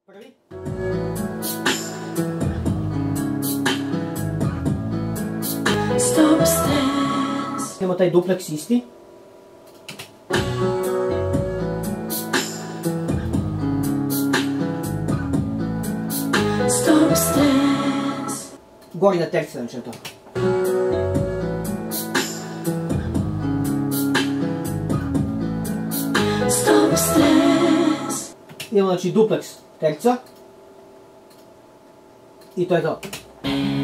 Prvi. Stop stance. Imamo taj dupleks isti. Stop stance. Gornja tercija, znači to. Stop stance. Imamo znači dupleks tercija. I to je to.